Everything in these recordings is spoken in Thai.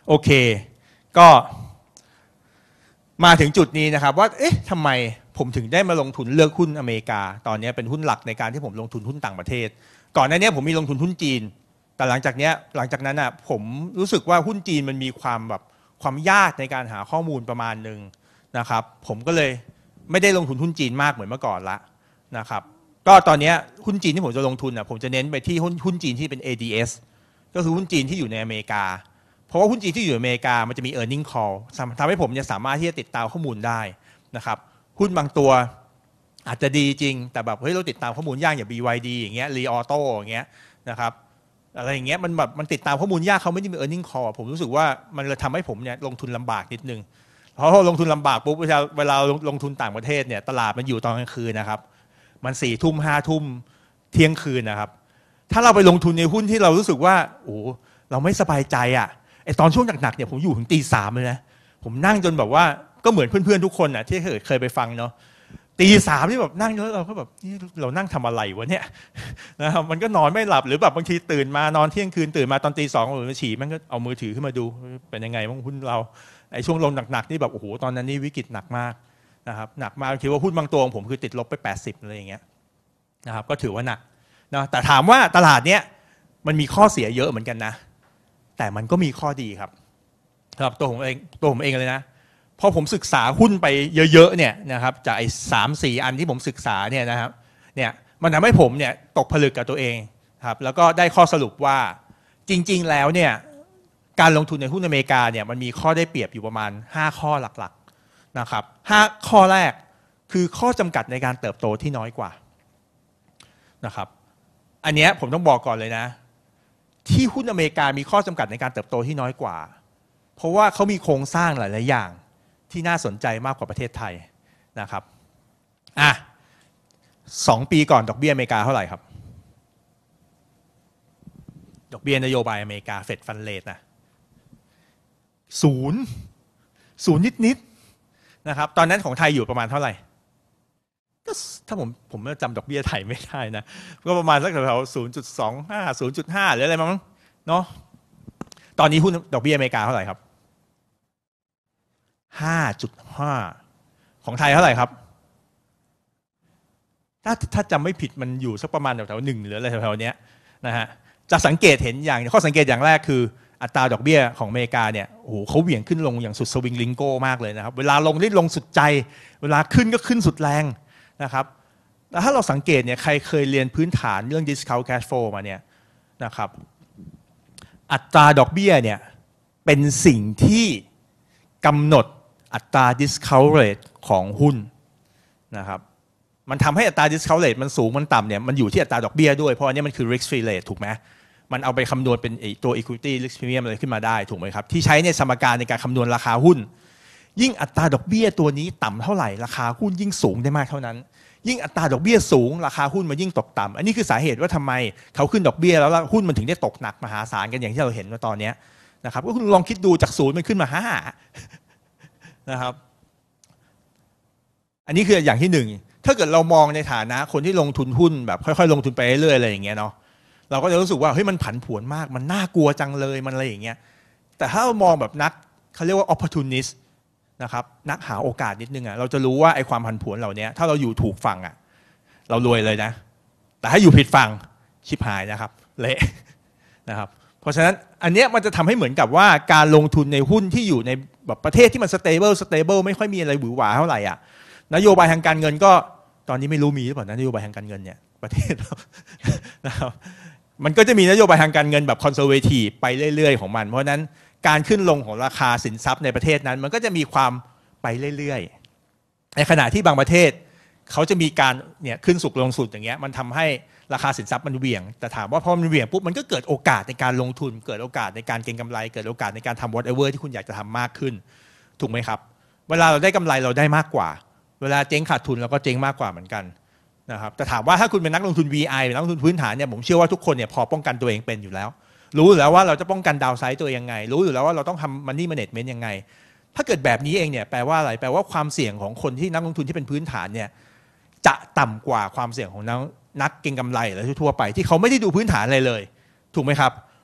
โอเคก็มาถึงจุดนี้นะครับว่าเอ๊ะทำไมผมถึงได้มาลงทุนเลือกหุ้นอเมริกาตอนนี้เป็นหุ้นหลักในการที่ผมลงทุนหุ้นต่างประเทศก่อนหน้านี้ผมมีลงทุนหุ้นจีนแต่หลังจากนั้นอ่ะผมรู้สึกว่าหุ้นจีนมันมีความยากในการหาข้อมูลประมาณนึงนะครับผมก็เลยไม่ได้ลงทุนหุ้นจีนมากเหมือนเมื่อก่อนละนะครับก็ตอนนี้หุ้นจีนที่ผมจะลงทุนอ่ะผมจะเน้นไปที่หุ้นจีนที่เป็น ADS ก็คือหุ้นจีนที่อยู่ในอเมริกาเพราะว่าหุ้นจีนที่อยู่ในอเมริกามันจะมี earning call ทำให้ผมสามารถที่จะติดตามข้อมูลได้นะครับหุ้นบางตัวอาจจะดีจริงแต่แบบเฮ้ยเราติดตามข้อมูลยากอย่าง BYD อย่างเงี้ย Li Auto อย่างเงี้ยนะครับอะไรอย่างเงี้ยมันติดตามข้อมูลยากเขาไม่ได้มี earning call ผมรู้สึกว่ามันเลยทำให้ผมลงทุนลำบากนิดนึงเพราะลงทุนลำบากปุ๊บเวลาลงทุนต่างประเทศเนี่ยตลาดมันอยู่ตอนกลางคืนนะครับมัน4 ทุ่ม 5 ทุ่มเที่ยงคืนนะครับถ้าเราไปลงทุนในหุ้นที่เรารู้สึกว่าโอ้เราไม่สบายใจอ่ะไอตอนช่วงหนักๆเนี่ยผมอยู่ถึงตี 3เลยนะผมนั่งจนแบบว่าก็เหมือนเพื่อนๆทุกคนอ่ะที่เคยไปฟังเนาะตี 3ที่แบบนั่งแล้วเราก็แบบนี่เรานั่งทำอะไรวะเนี่ยนะครับมันก็นอนไม่หลับหรือแบบบางทีตื่นมานอนเที่ยงคืนตื่นมาตอนตี 2มาฉี่มันก็เอามือถือขึ้นมาดูเป็นยังไงบ้างหุ้นเราไอช่วงลงหนักๆนี่แบบโอ้โหตอนนั้นนี่วิกฤตหนักมากนะครับหนักมากคิดว่าหุ้นบางตัวของผมคือติดลบไป80อะไรอย่างเงี้ยนะครับก็ถือว่าหนักนะแต่ถามว่าตลาดเนี้ยมันมีข้อเสียเยอะเหมือนกันนะแต่มันก็มีข้อดีครับสำหรับตัวผมเองเลยนะพอผมศึกษาหุ้นไปเยอะๆเนี่ยนะครับจากไอ้3-4 อันที่ผมศึกษาเนี่ยนะครับเนี่ยมันทำให้ผมเนี่ยตกผลึกกับตัวเองครับแล้วก็ได้ข้อสรุปว่าจริงๆแล้วเนี่ยการลงทุนในหุ้นอเมริกาเนี่ยมันมีข้อได้เปรียบอยู่ประมาณ5 ข้อหลักๆนะครับ5 ข้อแรกคือข้อจำกัดในการเติบโตที่น้อยกว่านะครับอันนี้ผมต้องบอกก่อนเลยนะที่หุ้นอเมริกามีข้อจำกัดในการเติบโตที่น้อยกว่าเพราะว่าเขามีโครงสร้างหลายๆอย่างที่น่าสนใจมากกว่าประเทศไทยนะครับ2 ปีก่อนดอกเบี้ยอเมริกาเท่าไหร่ครับดอกเบี้ยนโยบายอเมริกาเฟดฟันเรทนะ0นิดๆนะครับตอนนั้นของไทยอยู่ประมาณเท่าไหร่ก็ถ้าผมจำดอกเบี้ยไทยไม่ได้นะก็ประมาณสักแถว0.25 0.5หรืออะไรมั้งเนาะตอนนี้หุ้นดอกเบี้ยอเมริกาเท่าไหร่ครับ5.5 ของไทยเท่าไหร่ครับถ้าจำไม่ผิดมันอยู่สักประมาณแถวๆ1หรืออะไรแถวๆนี้นะฮะจะสังเกตเห็นข้อสังเกตอย่างแรกคืออัตราดอกเบี้ยของอเมริกาเนี่ยโอ้โหเขาเหวี่ยงขึ้นลงอย่างสุดสวิงลิงโก้มากเลยนะครับเวลาลงนี่ลงสุดใจเวลาขึ้นก็ขึ้นสุดแรงนะครับแล้วถ้าเราสังเกตเนี่ยใครเคยเรียนพื้นฐานเรื่อง discount cash flow มาเนี่ยนะครับอัตราดอกเบี้ยเนี่ยเป็นสิ่งที่กำหนดอัตรา discount rate ของหุ้นนะครับมันทำให้อัตรา discount rate มันสูงมันต่ำเนี่ยมันอยู่ที่อัตราดอกเบี้ยด้วยเพราะอันนี้มันคือ risk free rate ถูกไหมมันเอาไปคำนวณเป็นตัว equity risk premium อะไรขึ้นมาได้ถูกไหมครับที่ใช้ในสมการในการคำนวณราคาหุ้นยิ่งอัตราดอกเบี้ยตัวนี้ต่ำเท่าไหร่ราคาหุ้นยิ่งสูงได้มากเท่านั้นยิ่งอัตราดอกเบี้ยสูงราคาหุ้นมันยิ่งตกต่ำอันนี้คือสาเหตุว่าทำไมเขาขึ้นดอกเบี้ยแล้วหุ้นมันถึงได้ตกหนักมหาศาลกันอย่างที่เราเห็นว่าตอนนี้นะครับก็คุณลองคิดดูจาก0มันขึ้นมา5นะครับอันนี้คืออย่างที่1ถ้าเกิดเรามองในฐานะคนที่ลงทุนหุ้นแบบค่อยๆลงทุนไปเรื่อยๆอะไรอย่างเงี้ยเนาะเราก็จะรู้สึกว่าเฮ้ยมันผันผวนมากมันน่ากลัวจังเลยมันอะไรอย่างเงี้ยแต่ถ้าเรามองแบบนักเขาเรียกว่า opportunist นะครับนักหาโอกาสนิดนึงเราจะรู้ว่าไอ้ความผันผวนเหล่านี้ถ้าเราอยู่ถูกฝั่งเรารวยเลยนะแต่ถ้าอยู่ผิดฝั่งชิบหายนะครับเละนะครับเพราะฉะนั้นอันนี้มันจะทำให้เหมือนกับว่าการลงทุนในหุ้นที่อยู่ในแบบประเทศที่มัน stable ไม่ค่อยมีอะไรหวือหวาเท่าไหร่นโยบายทางการเงินก็ตอนนี้ไม่รู้มีหรือเปล่านะนโยบายทางการเงินเนี่ยประเทศเรานะครับมันก็จะมีนโยบายทางการเงินแบบ conservative ไปเรื่อยๆของมันเพราะนั้นการขึ้นลงของราคาสินทรัพย์ในประเทศนั้นมันก็จะมีความไปเรื่อยๆในขณะที่บางประเทศเขาจะมีการเนี่ยขึ้นสุดลงสุดอย่างเงี้ยมันทำให้ราคาสินทรัพย์มันเหวี่ยงแต่ถามว่าพอมันเหวี่ยงปุ๊บมันก็เกิดโอกาสในการลงทุนเกิดโอกาสในการเก็งกำไรเกิดโอกาสในการทำ whatever ที่คุณอยากจะทำมากขึ้นถูกไหมครับเวลาเราได้กำไรเราได้มากกว่าเวลาเจ๊งขาดทุนเราก็เจ๊งมากกว่าเหมือนกันนะครับแต่ถามว่าถ้าคุณเป็นนักลงทุน VI เป็นนักลงทุนพื้นฐานเนี่ยผมเชื่อว่าทุกคนเนี่ยพอป้องกันตัวเองเป็นอยู่แล้วรู้อยู่แล้วว่าเราจะป้องกันดาวไซด์ตัวเองยังไงรู้อยู่แล้วว่าเราต้องทำ money management ยังไงถ้าเกิดแบบนี้เองเนี่ยแปลว่าอะไรแปลว่าความเสี่ยงของคนที่นักลงทุนที่เป็นพื้นฐานเนี่ยจะต่ำกว่าความเสี่ยงของนักเก็งกำไรอะไรทั่วไปที่เขาไม่ได้ดูพื้นฐานอะไรเลยถูกไหมครับ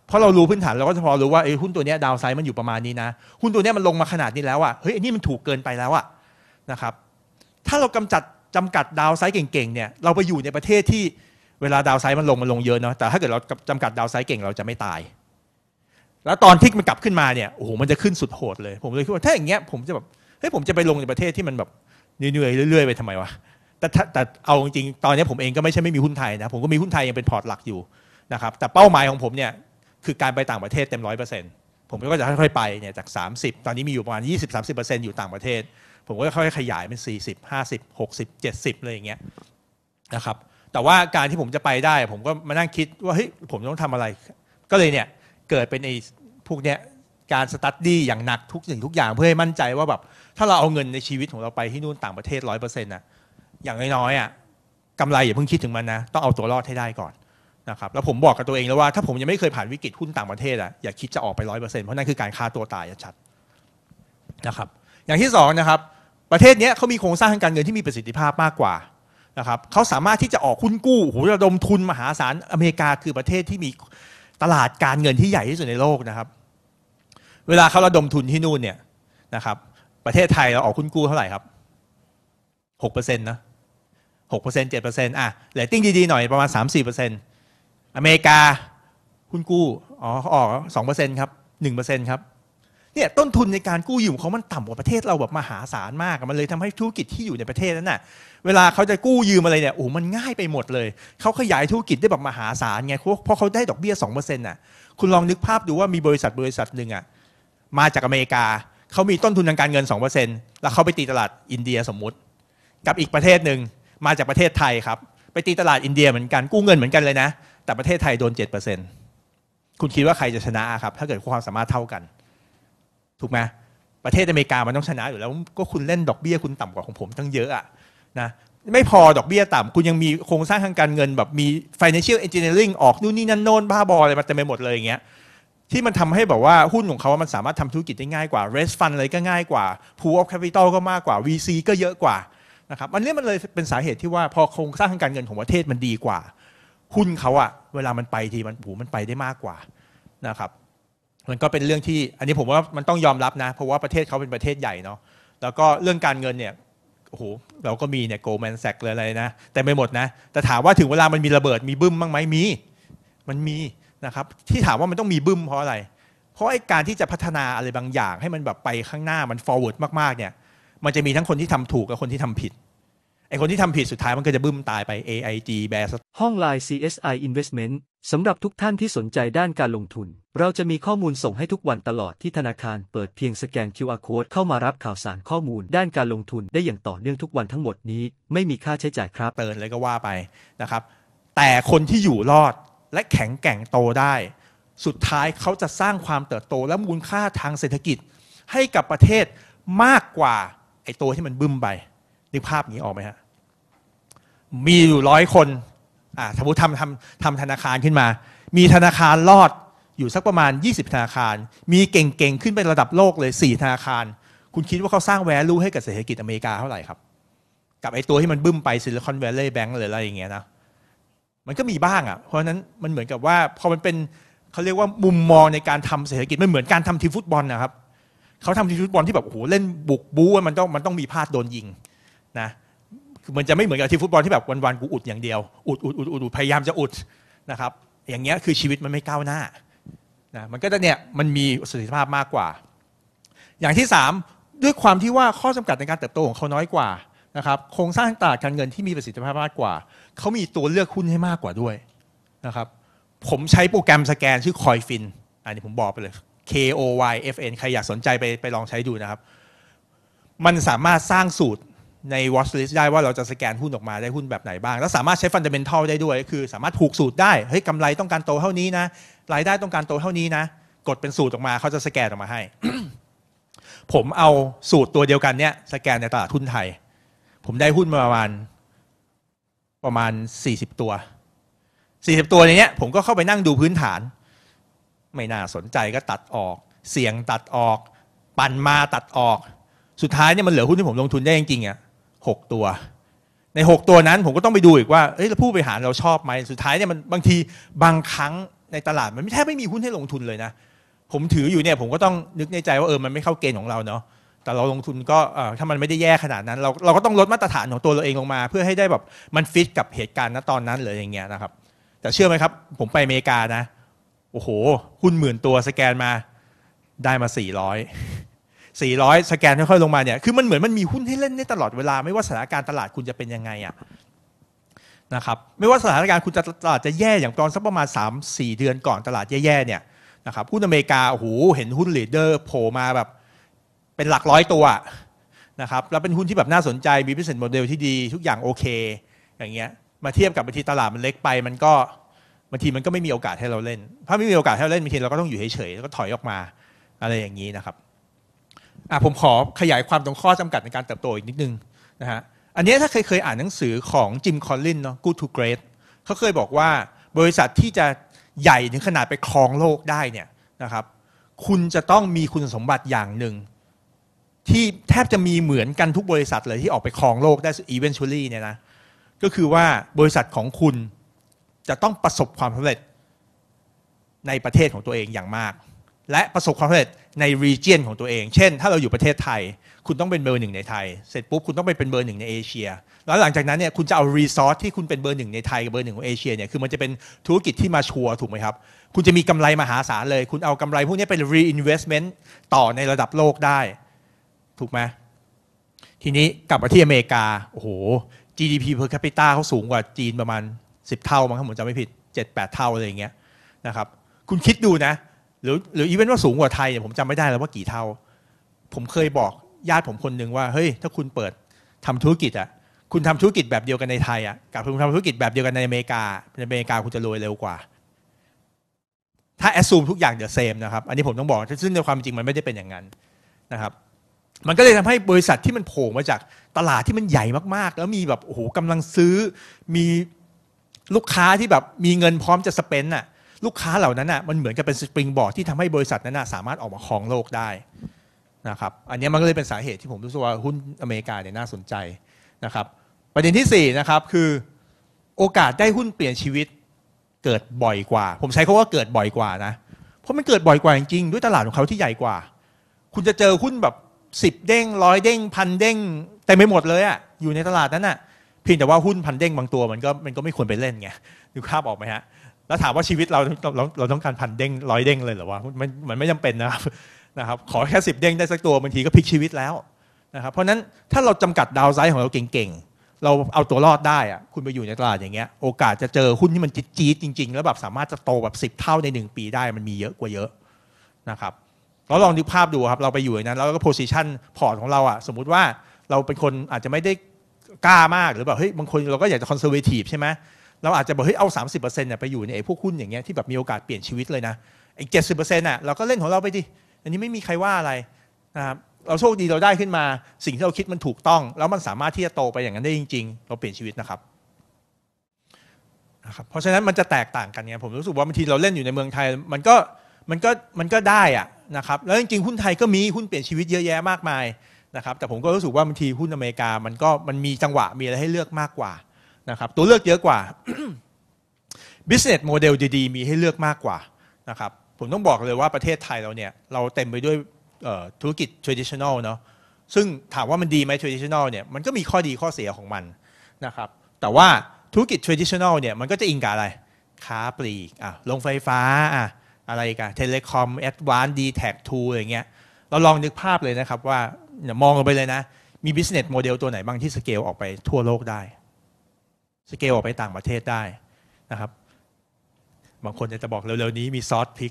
เพราะเรารู้พื้นฐานเราก็จะพอรู้ว่าหุ้นตัวนี้ดาวไซด์มันอยู่ประมาณนี้นะหุ้นตัวนี้มันลงมาขนาดนี้แล้วอ่ะเฮ้ยอันนี้มันถูกเกินไปแล้วอ่ะนะครับถ้าเราจำกัดดาวไซด์เก่งๆเนี่ยเราไปอยู่ในประเทศที่เวลาดาวไซด์มันลงเยอะเนาะแต่ถ้าเกิดเราจำกัดดาวไซด์เก่งเราจะไม่ตายแล้วตอนที่มันกลับขึ้นมาเนี่ยโอ้โหมันจะขึ้นสุดโหดเลยผมเลยคิดว่าถ้าอย่างเงี้ยผมจะแบบเฮ้ยผมจะไปลงในประเทศที่มันแบบเหนื่อยๆเรื่อยๆไปทำไมวะแต่เอาจริงๆตอนนี้ผมเองก็ไม่ใช่ไม่มีหุ้นไทยนะผมก็มีหุ้นไทยยังเป็นพอร์ตหลักอยู่นะครับแต่เป้าหมายของผมเนี่ยคือการไปต่างประเทศเต็ม 100%ผมก็จะค่อยๆไปเนี่ยจาก30ตอนนี้มีอยู่ประมาณ 20-30% อยู่ต่างประเทศผมก็ค่อยๆขยายเป็น40 50 60 70เลยอย่างเงี้ยนะครับแต่ว่าการที่ผมจะไปได้ผมก็มานั่งคิดว่าเฮ้ยผมต้องทำอะไรก็เลยเนี่ยเกิดเป็นไอ้พวกเนี้ยการสตั๊ดดี้อย่างหนักทุกสิ่งทุกอย่างเพื่อให้มั่นใจว่าแบบถ้าเราเอาเงินในชีวิตของเราไปที่นู่นต่างประเทศ 100% นะอย่างน้อยๆอ่ะกำไรอย่าเพิ่งคิดถึงมันนะต้องเอาตัวรอดให้ได้ก่อนนะครับแล้วผมบอกกับตัวเองแล้วว่าถ้าผมยังไม่เคยผ่านวิกฤตหุ้นต่างประเทศอ่ะอย่าคิดจะออกไป 100% เพราะนั่นคือการฆ่าตัวตายชัดนะครับอย่างที่สองนะครับประเทศนี้เขามีโครงสร้างทางการเงินที่มีประสิทธิภาพมากกว่านะครับเขาสามารถที่จะออกหุ้นกู้โอ้โหระดมทุนมหาศาลอเมริกาคือประเทศที่มีตลาดการเงินที่ใหญ่ที่สุดในโลกนะครับเวลาเขาระดมทุนที่นู่นเนี่ยนะครับประเทศไทยเราออกหุ้นกู้เท่าไหร่ครับ 6% นะ6% 7%อ่ะเรตติ้งดีๆหน่อยประมาณ 3-4% อเมริกาหุ้นกู้เขาออก 2% ครับ 1% ครับเนี่ยต้นทุนในการกู้ยืมของเขามันต่ำกว่าประเทศเราแบบมหาศาลมากมันเลยทำให้ธุรกิจที่อยู่ในประเทศนั้นน่ะเวลาเขาจะกู้ยืมอะไรเนี่ยโอ้มันง่ายไปหมดเลยเขาขยายธุรกิจได้แบบมหาศาลไงเพราะเขาได้ดอกเบี้ย 2% น่ะคุณลองนึกภาพดูว่ามีบริษัทหนึ่งอ่ะมาจากอเมริกาเขามีต้นทุนทางการเงิน 2% แล้วเขาไปตีตลาดอินเดียสมมุติกับอีกประเทศหนึ่งมาจากประเทศไทยครับไปตีตลาดอินเดียเหมือนกันกู้เงินเหมือนกันเลยนะแต่ประเทศไทยโดน 7% คุณคิดว่าใครจะชนะครับถ้าเกิดความสามารถเท่ากันถูกไหมประเทศอเมริกามันต้องชนะอยู่แล้วก็คุณเล่นดอกเบี้ยคุณต่ำกว่าของผมตั้งเยอะอะนะไม่พอดอกเบี้ยต่ำคุณยังมีโครงสร้างทางการเงินแบบมี financial engineering ออกนู่นนี่นั่นโน่นบ้าบออะไรมาเต็มไปหมดเลยอย่างเงี้ยที่มันทำให้แบบว่าหุ้นของเขามันสามารถทำธุรกิจได้ง่ายกว่า raise fund อะไรก็ง่ายกว่า pool of capital ก็มากกว่า VC ก็เยอะกว่านะครับอันนี้มันเลยเป็นสาเหตุที่ว่าพอโครงสร้างทางการเงินของประเทศมันดีกว่าหุ้นเขาอะเวลามันไปทีมันไปได้มากกว่านะครับมันก็เป็นเรื่องที่อันนี้ผมว่ามันต้องยอมรับนะเพราะว่าประเทศเขาเป็นประเทศใหญ่เนาะแล้วก็เรื่องการเงินเนี่ยโอ้โหเราก็มีเนี่ย Goldman Sachs เลยอะไรนะแต่ไม่หมดนะแต่ถามว่าถึงเวลามันมีระเบิดมีบึ้มบ้างไหมมันมีนะครับที่ถามว่ามันต้องมีบึ้มเพราะอะไรเพราะไอ้การที่จะพัฒนาอะไรบางอย่างให้มันแบบไปข้างหน้ามัน forward มากๆเนี่ยมันจะมีทั้งคนที่ทำถูกกับคนที่ทำผิดไอ้คนที่ทำผิดสุดท้ายมันก็จะบึ้มตายไป AIG Bear ห้อง Line CSI Investment สำหรับทุกท่านที่สนใจด้านการลงทุนเราจะมีข้อมูลส่งให้ทุกวันตลอดที่ธนาคารเปิดเพียงสแกน QR Code เข้ามารับข่าวสารข้อมูลด้านการลงทุนได้อย่างต่อเนื่องทุกวันทั้งหมดนี้ไม่มีค่าใช้จ่ายครับเตือนเลยก็ว่าไปนะครับแต่คนที่อยู่รอดและแข็งแกร่งโตได้สุดท้ายเขาจะสร้างความเติบโตและมูลค่าทางเศรษฐกิจให้กับประเทศมากกว่าไอ้ตัวที่มันบึ้มไปนึกภาพนี้ออกไหมฮะมีอยู่100 คนสมมติทำธนาคารขึ้นมามีธนาคารรอดอยู่สักประมาณ20 ธนาคารมีเก่งๆขึ้นไประดับโลกเลย4 ธนาคารคุณคิดว่าเขาสร้าง value ให้กับเศรษฐกิจอเมริกาเท่าไหร่ครับกับไอ้ตัวที่มันบึ้มไป Silicon Valley Bank หรืออะไรอย่างเงี้ยนะมันก็มีบ้างเพราะฉะนั้นมันเหมือนกับว่าพอมันเป็นเขาเรียกว่ามุมมองในการทำเศรษฐกิจมันเหมือนการทำทีมฟุตบอลนะครับเขาทำทีมฟุตบอลที่แบบโอ้โหเล่นบุกบู๊มันต้องมีพลาดโดนยิงนะคือมันจะไม่เหมือนกับทีมฟุตบอลที่แบบวันๆกูอุดอย่างเดียวอุดพยายามจะอุดนะครับอย่างเงี้ยคือชีวิตมันไม่ก้าวหน้านะมันก็จะเนี่ยมันมีประสิทธิภาพมากกว่าอย่างที่3ด้วยความที่ว่าข้อจำกัดในการเติบโตของเขาน้อยกว่านะครับโครงสร้างตลาดการเงินที่มีประสิทธิภาพมากกว่าเขามีตัวเลือกหุ้นให้มากกว่าด้วยนะครับผมใช้โปรแกรมสแกนชื่อ Coyfin อันนี้ผมบอกไปเลย KOYFN ใครอยากสนใจไปลองใช้ดูนะครับมันสามารถสร้างสูตรใน watch list ได้ว่าเราจะสแกนหุ้นออกมาได้หุ้นแบบไหนบ้างแล้วสามารถใช้ fundamental ได้ด้วยคือสามารถผูกสูตรได้เฮ้ยกำไรต้องการโตเท่านี้นะรายได้ต้องการโตเท่านี้นะกดเป็นสูตรออกมาเขาจะสแกนออกมาให้ ผมเอาสูตรตัวเดียวกันเนี่ยสแกนในตลาดหุ้นไทยผมได้หุ้นมาประมาณ40 ตัวในเนี้ยผมก็เข้าไปนั่งดูพื้นฐานไม่น่าสนใจก็ตัดออกเสี่ยงตัดออกปั่นมาตัดออกสุดท้ายเนี่ยมันเหลือหุ้นที่ผมลงทุนได้จริงๆ6 ตัวใน6 ตัวนั้นผมก็ต้องไปดูอีกว่าแล้วผู้บริหารเราชอบไหมสุดท้ายเนี่ยมันบางทีบางครั้งในตลาดมันแทบไม่มีหุ้นให้ลงทุนเลยนะผมถืออยู่เนี่ยผมก็ต้องนึกในใจว่ามันไม่เข้าเกณฑ์ของเราเนาะแต่เราลงทุนก็ถ้ามันไม่ได้แย่ขนาดนั้นเราก็ต้องลดมาตรฐานของตัวเราเองลงมาเพื่อให้ได้แบบมันฟิตกับเหตุการณ์ณตอนนั้นเลยอย่างเงี้ยนะครับแต่เชื่อไหมครับผมไปอเมริกานะโอ้โหหุ้น10,000 ตัวสแกนมาได้มา400สแกนค่อยๆลงมาเนี่ยคือมันเหมือนมันมีหุ้นให้เล่นได้ตลอดเวลาไม่ว่าสถานการณ์ตลาดคุณจะเป็นยังไงอะนะครับไม่ว่าสถานการณ์คุณจะตลาดจะแย่อย่างตอนสักประมาณ 3-4 เดือนก่อนตลาดแย่ๆเนี่ยนะครับหุ้นอเมริกาโอ้โหเห็นหุ้นลีดเดอร์โผล่มาแบบเป็นหลักร้อยตัวนะครับแล้วเป็นหุ้นที่แบบน่าสนใจมี business model ที่ดีทุกอย่างโอเคอย่างเงี้ยมาเทียบกับบางทีตลาดมันเล็กไปมันก็บางทีมันก็ไม่มีโอกาสให้เราเล่นถ้าไม่มีโอกาสให้เราเล่นบางทีเราก็ต้องอยู่เฉยๆแล้วก็ถอยออกมาอะไรอย่างนี้นะครับผมขอขยายความตรงข้อจำกัดในการเติบโตอีกนิดนึงนะฮะอันนี้ถ้าเคยอ่านหนังสือของจิมคอลลินเนาะ Good to Great เขาเคยบอกว่าบริษัทที่จะใหญ่ถึงขนาดไปครองโลกได้เนี่ยนะครับคุณจะต้องมีคุณสมบัติอย่างหนึ่งที่แทบจะมีเหมือนกันทุกบริษัทเลยที่ออกไปครองโลกได้ eventually เนี่ยนะก็คือว่าบริษัทของคุณจะต้องประสบความสำเร็จในประเทศของตัวเองอย่างมากและประสบความสำเร็จใน region ของตัวเองเช่นถ้าเราอยู่ประเทศไทยคุณต้องเป็นเบอร์ 1ในไทยเสร็จปุ๊บคุณต้องไปเป็นเบอร์ 1ในเอเชียแล้วหลังจากนั้นเนี่ยคุณจะเอา resource ที่คุณเป็นเบอร์ 1ในไทยกับเบอร์ 1ของเอเชียเนี่ยคือมันจะเป็นธุรกิจที่มาชัวร์ถูกไหมครับคุณจะมีกำไรมหาศาลเลยคุณเอากำไรพวกนี้ไป reinvestment ต่อในระดับโลกได้ถูกไหมทีนี้กลับมาที่อเมริกาโอ้โห GDP per capita เขาสูงกว่าจีนประมาณ10 เท่ามั้งถ้าผมจำไม่ผิด 7-8 เท่าอะไรอย่างเงี้ยนะครับคุณคิดดูนะหรืออีเวนต์ว่าสูงกว่าไทยเนี่ยผมจำไม่ได้แล้วว่ากี่เท่าผมเคยบอกญาติผมคนหนึ่งว่าเฮ้ยถ้าคุณเปิดทำธุรกิจอ่ะคุณทำธุรกิจแบบเดียวกันในไทยอ่ะกับคุณทำธุรกิจแบบเดียวกันในอเมริกาคุณจะรวยเร็วกว่าถ้าแอสซูมทุกอย่างเดี๋ยวเซมนะครับอันนี้ผมต้องบอกซึ่งในความจริงมันไม่ได้เป็นอย่างนั้นนะครับมันก็เลยทำให้บริษัทที่มันโผล่มาจากตลาดที่มันใหญ่มากๆแล้วมีแบบโอ้โหกำลังซื้อมีลูกค้าที่แบบมีเงินพร้อมจะสเปนน่ะลูกค้าเหล่านั้นน่ะมันเหมือนกับเป็นสปริงบอร์ดที่ทำให้บริษัทนั้นน่ะสามารถออกมาครองโลกได้นะครับอันนี้มันก็เลยเป็นสาเหตุที่ผมรู้สึกว่าหุ้นอเมริกาเนี่ยน่าสนใจนะครับประเด็นที่4นะครับคือโอกาสได้หุ้นเปลี่ยนชีวิตเกิดบ่อยกว่าผมใช้คำว่าเกิดบ่อยกว่านะเพราะมันเกิดบ่อยกว่าจริงๆด้วยตลาดของเขาที่ใหญ่กว่าคุณจะเจอหุ้นแบบ10 เด้ง100 เด้ง1,000 เด้งเต็มไปหมดเลยอ่ะอยู่ในตลาดนั้นน่ะเพียงแต่ว่าหุ้น1,000 เด้งบางตัวมันก็ไม่ควรไปเล่นไงดูภาพออกไหมฮะแล้วถามว่าชีวิตเราต้องการ1,000 เด้ง100 เด้งเลยเหรอวะมันไม่จำเป็นนะครับขอแค่10 เด้งได้สักตัวบางทีก็พลิกชีวิตแล้วนะครับเพราะนั้นถ้าเราจำกัดดาวไซด์ของเราเก่งๆเราเอาตัวรอดได้อะคุณไปอยู่ในตลาดอย่างเงี้ยโอกาสจะเจอหุ้นที่มันจี๊ดจริงๆแล้วแบบสามารถจะโตแบบ10 เท่าใน1 ปีได้มันมีเยอะกว่าเยอะนะครับเราลองนึกภาพดูครับเราไปอยู่ในนั้นแล้วก็โพซิชันพอร์ตของเราอ่ะสมมุติว่าเราเป็นคนอาจจะไม่ได้กล้ามากหรือแบบเฮ้ยบางคนเราก็อยากจะคอนเซอร์เวทีฟใช่ไหมเราอาจจะบอกเฮ้ยเอา 30% เนี่ยไปอยู่ในพวกหุ้นอย่างเงี้ยที่แบบมีโอกาสเปลี่ยนชีวิตเลยนะอีก 70% น่ะเราก็เล่นของเราไปดิอันนี้ไม่มีใครว่าอะไรนะครับเราโชคดีเราได้ขึ้นมาสิ่งที่เราคิดมันถูกต้องแล้วมันสามารถที่จะโตไปอย่างนั้นได้จริงๆเราเปลี่ยนชีวิตนะครับเพราะฉะนั้นมันจะแตกต่างกันไงผมรู้สึกว่าบางทีเราเล่นอยู่ในเมืองไทยมันก็ได้อะนะครับแล้วจริงๆหุ้นไทยก็มีหุ้นเปลี่ยนชีวิตเยอะแยะมากมายนะครับแต่ผมก็รู้สึกว่าบางทีหุ้นอเมริกามันมีจังหวะมีอะไรให้เลือกมากกว่านะครับตัวเลือกเยอะกว่า business model ดีๆมีให้เลือกมากกว่านะครับผมต้องบอกเลยว่าประเทศไทยเราเนี่ยเราเต็มไปด้วยธุรกิจ traditional เนาะซึ่งถามว่ามันดีไหม traditional เนี่ยมันก็มีข้อดีข้อเสียของมันนะครับแต่ว่าธุรกิจ traditional เนี่ยมันก็จะอิงกับอะไรค้าปลีกโรงไฟฟ้าอะไรกันเทเลคอมแอดวานซ์ดีแท็กทูอย่างเงี้ยเราลองนึกภาพเลยนะครับว่ามองลงไปเลยนะมี business model ตัวไหนบ้างที่สเกลออกไปทั่วโลกได้สเกลออกไปต่างประเทศได้นะครับบางคนจะบอกเร็วๆนี้มีซอสพริก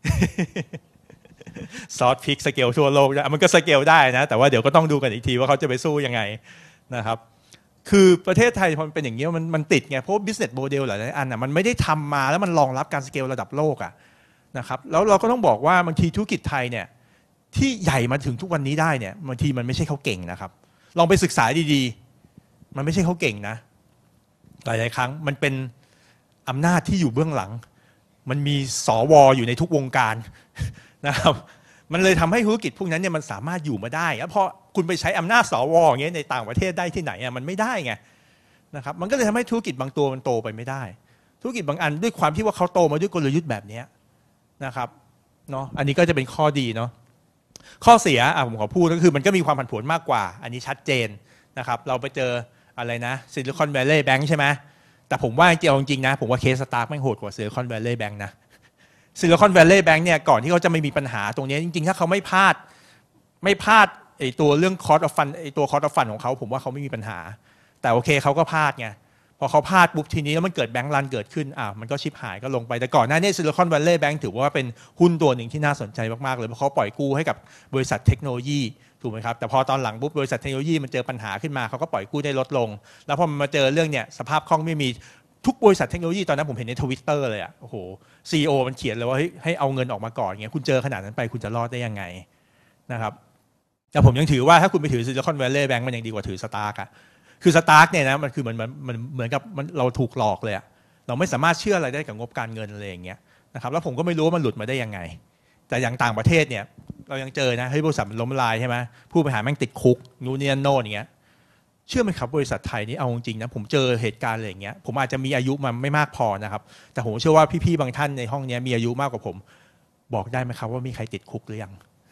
ซอสพริกสเกลทั่วโลกมันก็สเกลได้นะแต่ว่าเดี๋ยวก็ต้องดูกันอีกทีว่าเขาจะไปสู้ยังไงนะครับคือประเทศไทยพอมันเป็นอย่างนี้มันติดไงเพราะ business model หลายๆอันมันไม่ได้ทำมาแล้วมันรองรับการสเกลระดับโลกนะครับแล้วเราก็ต้องบอกว่าบางทีธุรกิจไทยเนี่ยที่ใหญ่มาถึงทุกวันนี้ได้เนี่ยบางทีมันไม่ใช่เขาเก่งนะครับลองไปศึกษาดีๆมันไม่ใช่เขาเก่งนะหลายๆครั้งมันเป็นอำนาจที่อยู่เบื้องหลังมันมีสวอยู่ในทุกวงการนะครับมันเลยทำให้ธุรกิจพวกนั้นเนี่ยมันสามารถอยู่มาได้แล้วพอคุณไปใช้อำนาจสวอย่างเงี้ยในต่างประเทศได้ที่ไหนมันไม่ได้ไงนะครับมันก็เลยทำให้ธุรกิจบางตัวมันโตไปไม่ได้ธุรกิจบางอันด้วยความที่ว่าเขาโตมาด้วยกลยุทธ์แบบนี้นะครับเนาะอันนี้ก็จะเป็นข้อดีเนาะข้อเสียผมขอพูดก็คือมันก็มีความผันผวนมากกว่าอันนี้ชัดเจนนะครับเราไปเจออะไรนะซิลิคอนแวลเลย์แบงค์ใช่ไหมแต่ผมว่าจริงๆนะผมว่าเคสสตาร์กไม่โหดกว่าซิลิคอนแวลเลย์แบงค์นะซิลิคอนแวลเลย์แบงค์เนี่ยก่อนที่เขาจะไม่มีปัญหาตรงนี้จริงๆถ้าเขาไม่พลาดไอ้ตัวเรื่องคอร์สออฟฟันไอ้ตัวคอร์สออฟฟันของเขาผมว่าเขาไม่มีปัญหาแต่โอเคเขาก็พลาดไงพอเขาพลาดปุ๊บทีนี้แล้วมันเกิดแบงก์รันเกิดขึ้นมันก็ชิบหายก็ลงไปแต่ก่อนหน้านี้ซิลิคอนแวลเลย์แบงก์ถือว่าเป็นหุ้นตัวหนึ่งที่น่าสนใจมากๆเลยเพราะเขาปล่อยกู้ให้กับบริษัทเทคโนโลยีถูกไหมครับแต่พอตอนหลังปุ๊บบริษัทเทคโนโลยีมันเจอปัญหาขึ้นมาเขาก็ปล่อยกู้ได้ลดลงแล้วพอมันมาเจอเรื่องเนี่ยสภาพคล่องไม่มีทุกบริษัทเทคโนโลยีตอนนั้นผมเห็นใน Twitter เลยโอ้โห CEO มันเขียนเลยว่าให้เอาเงินออกมาก่อนเงี้ยคุณเจอขนาดนั้นไปคุณจะรอดได้ยังไงนะครับแต่ผมยังถือว่าถ้าคุณไปถือซิลิคอนแวลเลย์แบงก์มันยังดีกว่าถือสตาร์กคือสตาร์กเนี่ยนะมันคือเหมือนกับเราถูกหลอกเลยเราไม่สามารถเชื่ออะไรได้กับงบการเงินอะไรอย่างเงี้ยนะครับแล้วผมก็ไม่รู้ว่ามันหลุดมาได้ยังไงแต่อย่างต่างประเทศเนี่ยเรายังเจอนะบริษัทมันล้มละลายใช่ไหมผู้บริหารแม่งติดคุกนู่นนี่นั่นโน่นอย่างเงี้ยเชื่อไหมครับบริษัทไทยนี่เอาจริงนะผมเจอเหตุการณ์อะไรอย่างเงี้ยผมอาจจะมีอายุมาไม่มากพอนะครับแต่ผมเชื่อว่าพี่ๆบางท่านในห้องนี้มีอายุมากกว่าผมบอกได้ไหมครับว่ามีใครติดคุกหรือยัง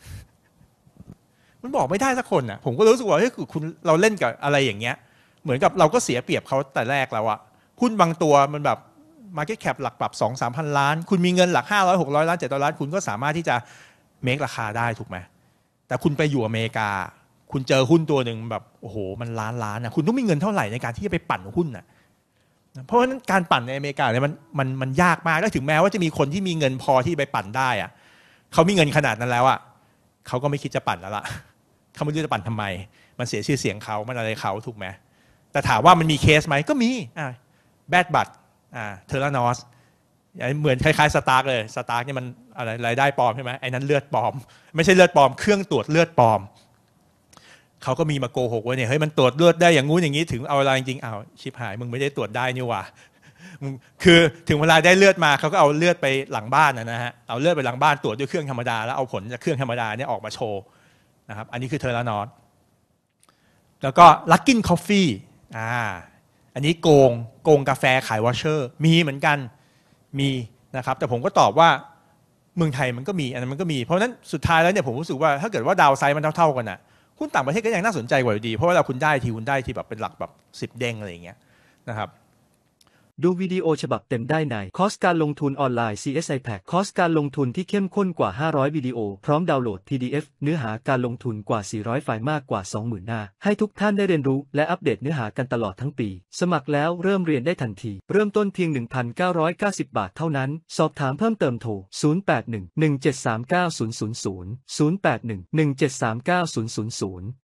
มันบอกไม่ได้สักคนผมก็รู้สึกว่าเฮ้ยคุณเราเล่นกับอะไรอย่างเงี้ยเหมือนกับเราก็เสียเปรียบเขาแต่แรกแล้วหุ้นบางตัวมันแบบ market cap หลักปรับ 2-3 พันล้านคุณมีเงินหลัก500-600 ล้าน700 ล้านคุณก็สามารถที่จะเมคราคาได้ถูกไหมแต่คุณไปอยู่อเมริกาคุณเจอหุ้นตัวหนึ่งแบบโอ้โหมันล้านคุณต้องมีเงินเท่าไหร่ในการที่จะไปปั่นหุ้นเพราะฉะนั้นการปั่นในอเมริกาเนี่ยมันยากมากแล้วถึงแม้ว่าจะมีคนที่มีเงินพอที่ไปปั่นได้เขามีเงินขนาดนั้นแล้วเขาก็ไม่คิดจะปั่นแล้วล่ะเขาไม่รู้จะปั่นทำไมมันเสียชื่อเสียงเขามันอะไรเขาถูกไหมแต่ถามว่ามันมีเคสไหมก็มีแบดบัตเทอร์นอสเหมือนคล้ายๆสตาร์กเลยสตาร์กนี่มันอะไรรายได้ปลอมใช่ไหมไอ้นั้นเลือดปลอมไม่ใช่เลือดปลอมเครื่องตรวจเลือดปลอมเขาก็มีมาโกหกว่าเนี่ยเฮ้ยมันตรวจเลือดได้อย่างงู้นอย่างนี้ถึงเอาอะไรจริงชิบหายมึงไม่ได้ตรวจได้นี่หว่าคือถึงเวลาได้เลือดมาเขาก็เอาเลือดไปหลังบ้านนะฮะเอาเลือดไปหลังบ้านตรวจด้วยเครื่องธรรมดาแล้วเอาผลจากเครื่องธรรมดาเนี่ยออกมาโชว์นะครับอันนี้คือเทอร์นอสแล้วก็ลักกินคอฟฟี่อันนี้โกงกาแฟขายวอชเชอร์มีเหมือนกันมีนะครับแต่ผมก็ตอบว่าเมืองไทยมันก็มีอันนั้นมันก็มีเพราะฉะนั้นสุดท้ายแล้วเนี่ยผมรู้สึกว่าถ้าเกิดว่าดาวไซด์มันเท่ากันหุ้นต่างประเทศก็ยังน่าสนใจกว่าอยู่ดีเพราะว่าเราคุณได้ทีแบบเป็นหลักแบบ10 เด้งอะไรอย่างเงี้ยนะครับดูวิดีโอฉบับเต็มได้ในคอร์สการลงทุนออนไลน์ CSI Pack คอร์สการลงทุนที่เข้มข้นกว่า500วิดีโอพร้อมดาวน์โหลด PDF เนื้อหาการลงทุนกว่า400ไฟล์มากกว่า 20,000 หน้าให้ทุกท่านได้เรียนรู้และอัปเดตเนื้อหากันตลอดทั้งปีสมัครแล้วเริ่มเรียนได้ทันทีเริ่มต้นเพียง 1,990 บาทเท่านั้นสอบถามเพิ่มเติมโทร0811739000 0811739000